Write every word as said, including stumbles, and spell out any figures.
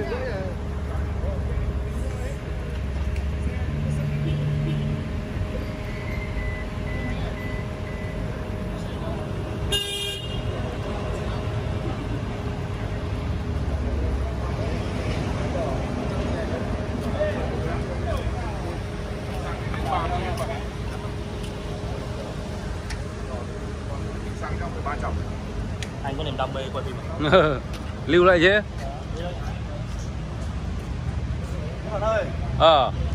Anh có niềm đam mê quay phim. Lưu lại chứ. Ơi. Ờ.